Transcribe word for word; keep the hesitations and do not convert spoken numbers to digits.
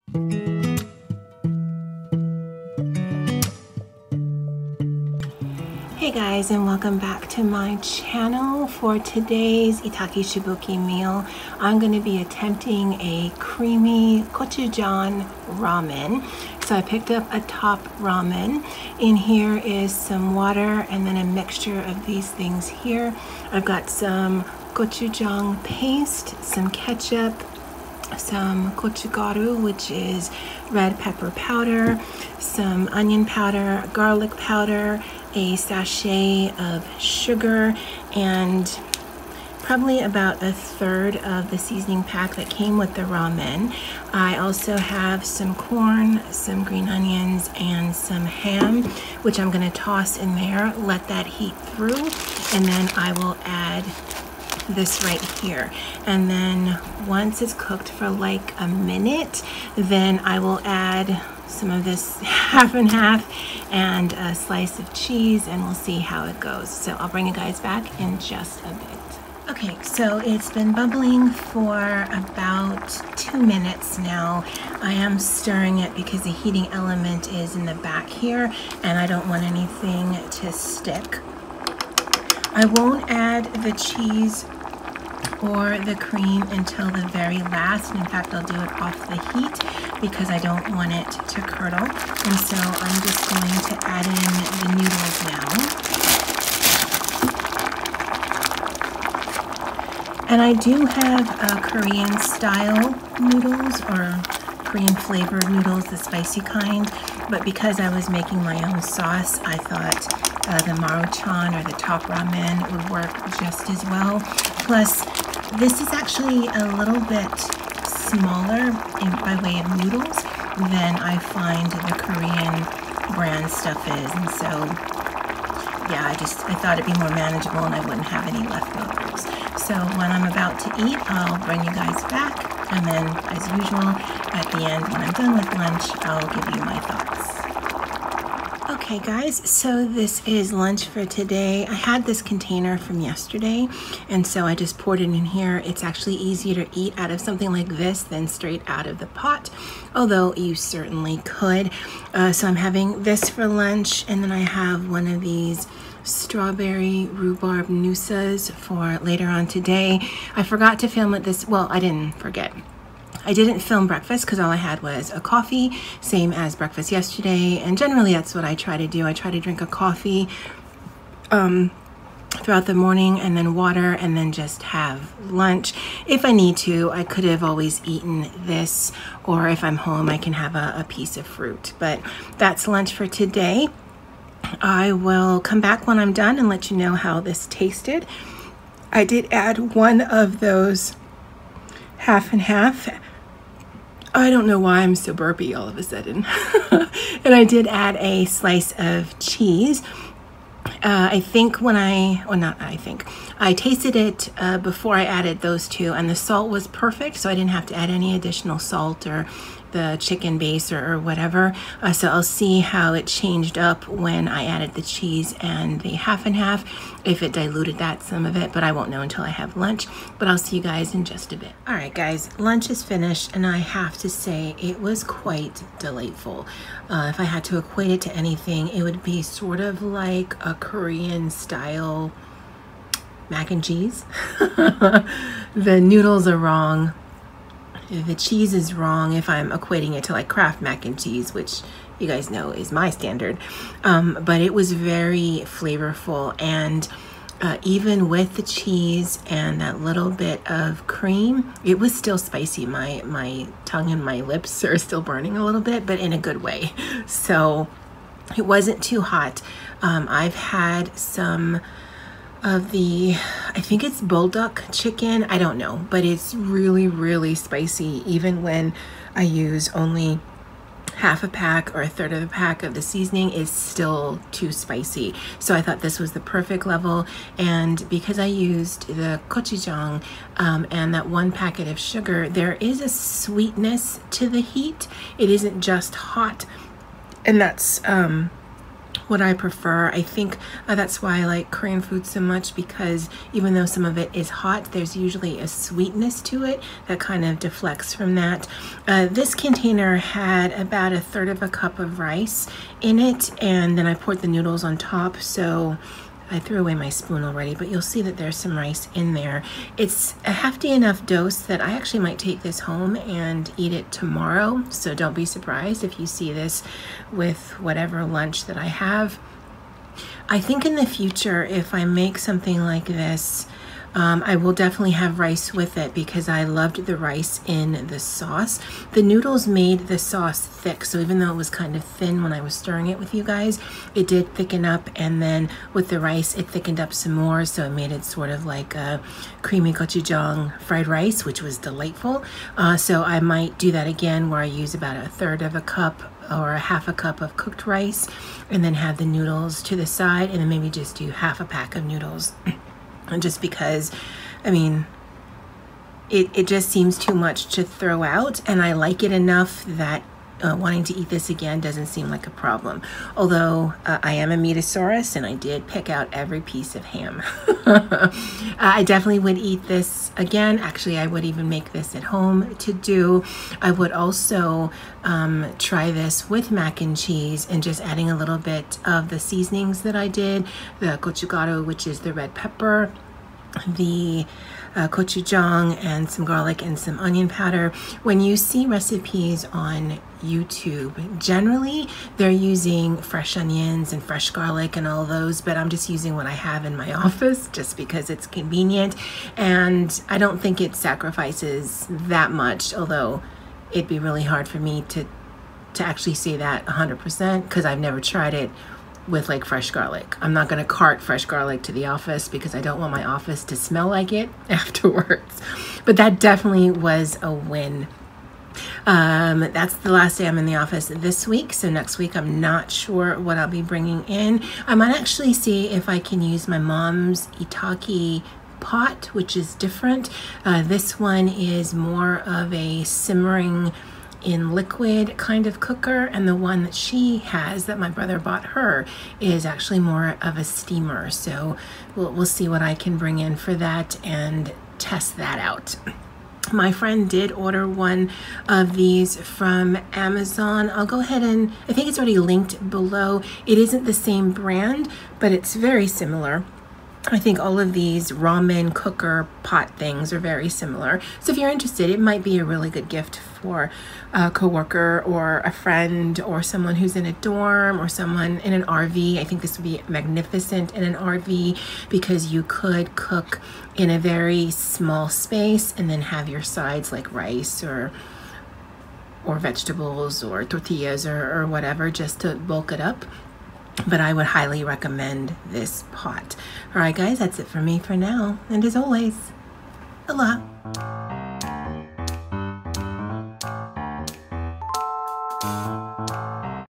Hey guys, and welcome back to my channel. For today's Itaki Shibuki meal, I'm going to be attempting a creamy gochujang ramen. So I picked up a top ramen. In here is some water and then a mixture of these things here. I've got some gochujang paste, some ketchup, some gochugaru, which is red pepper powder, some onion powder, garlic powder, a sachet of sugar, and probably about a third of the seasoning pack that came with the ramen. I also have some corn, some green onions, and some ham, which I'm going to toss in there, let that heat through, and then I will add this right here. And then once it's cooked for like a minute, then I will add some of this half and half and a slice of cheese, and we'll see how it goes. So I'll bring you guys back in just a bit. Okay, so it's been bubbling for about two minutes now. I am stirring it because the heating element is in the back here and I don't want anything to stick. I won't add the cheese or the cream until the very last. In fact, I'll do it off the heat because I don't want it to curdle. And so I'm just going to add in the noodles now. And I do have uh, Korean style noodles, or Korean flavored noodles, the spicy kind. But because I was making my own sauce, I thought uh, the Maruchan or the top ramen would work just as well. Plus, this is actually a little bit smaller in, by way of noodles than I find the Korean brand stuff is. And so, yeah, I just, I thought it'd be more manageable and I wouldn't have any leftovers. So when I'm about to eat, I'll bring you guys back. And then, as usual, at the end, when I'm done with lunch, I'll give you my thoughts. Okay guys, so this is lunch for today. I had this container from yesterday, and so I just poured it in here. It's actually easier to eat out of something like this than straight out of the pot, although you certainly could. Uh, so I'm having this for lunch, and then I have one of these strawberry rhubarb noosas for later on today. I forgot to film it this, well, I didn't forget. I didn't film breakfast because all I had was a coffee, same as breakfast yesterday, and generally that's what I try to do. I try to drink a coffee um, throughout the morning, and then water, and then just have lunch. If I need to, I could have always eaten this, or if I'm home, I can have a, a piece of fruit. But that's lunch for today. I will come back when I'm done and let you know how this tasted. I did add one of those half and half. I don't know why I'm so burpy all of a sudden. And I did add a slice of cheese. Uh, I think when I, well not I think, I tasted it uh, before I added those two, and the salt was perfect, so I didn't have to add any additional salt or the chicken base or, or whatever. Uh, so I'll see how it changed up when I added the cheese and the half and half, if it diluted that, some of it, but I won't know until I have lunch. But I'll see you guys in just a bit. All right guys, lunch is finished, and I have to say it was quite delightful. Uh, if I had to equate it to anything, it would be sort of like a Korean style mac and cheese. The noodles are wrong. The cheese is wrong if I'm equating it to like Kraft mac and cheese, which you guys know is my standard. Um, but it was very flavorful, and uh, even with the cheese and that little bit of cream, it was still spicy. My, my tongue and my lips are still burning a little bit, but in a good way. So it wasn't too hot. Um, I've had some of the, I think it's bulldog chicken, I don't know, but it's really, really spicy, even when I use only half a pack or a third of a pack of the seasoning. Is still too spicy. So I thought this was the perfect level, and because I used the gochujang um, and that one packet of sugar, there is a sweetness to the heat. It isn't just hot, and that's um, what I prefer. I think uh, that's why I like Korean food so much, because even though some of it is hot, there's usually a sweetness to it that kind of deflects from that. Uh, this container had about a third of a cup of rice in it, and then I poured the noodles on top, so I threw away my spoon already, but you'll see that there's some rice in there. It's a hefty enough dose that I actually might take this home and eat it tomorrow, so don't be surprised if you see this with whatever lunch that I have. I think in the future, if I make something like this, Um, I will definitely have rice with it, because I loved the rice in the sauce. The noodles made the sauce thick, so even though it was kind of thin when I was stirring it with you guys, it did thicken up, and then with the rice it thickened up some more, so it made it sort of like a creamy gochujang fried rice, which was delightful. Uh, so I might do that again, where I use about a third of a cup or a half a cup of cooked rice, and then have the noodles to the side, and then maybe just do half a pack of noodles. Just because, I mean, it, it just seems too much to throw out, and I like it enough that uh, wanting to eat this again doesn't seem like a problem. Although uh, I am a meatosaurus, and I did pick out every piece of ham. uh, I definitely would eat this again. Actually, I would even make this at home to do. I would also um, try this with mac and cheese, and just adding a little bit of the seasonings that I did, the gochugaru, which is the red pepper, the uh, gochujang, and some garlic and some onion powder. When you see recipes on YouTube, generally they're using fresh onions and fresh garlic and all those, but I'm just using what I have in my office just because it's convenient, and I don't think it sacrifices that much, although it'd be really hard for me to to actually say that one hundred percent, because I've never tried it with like fresh garlic. I'm not going to cart fresh garlic to the office, because I don't want my office to smell like it afterwards. But that definitely was a win. Um, that's the last day I'm in the office this week, so next week I'm not sure what I'll be bringing in. I might actually see if I can use my mom's Itaki pot, which is different. Uh, this one is more of a simmering in liquid kind of cooker, and the one that she has that my brother bought her is actually more of a steamer. So we'll, we'll see what I can bring in for that and test that out. My friend did order one of these from Amazon. I'll go ahead and, I think it's already linked below. It isn't the same brand, but it's very similar. I think all of these ramen cooker pot things are very similar. So if you're interested, it might be a really good gift for a coworker or a friend or someone who's in a dorm or someone in an R V. I think this would be magnificent in an R V, because you could cook in a very small space and then have your sides like rice or or vegetables or tortillas or, or whatever, just to bulk it up. But I would highly recommend this pot. All right, guys, that's it for me for now. And as always, aloha.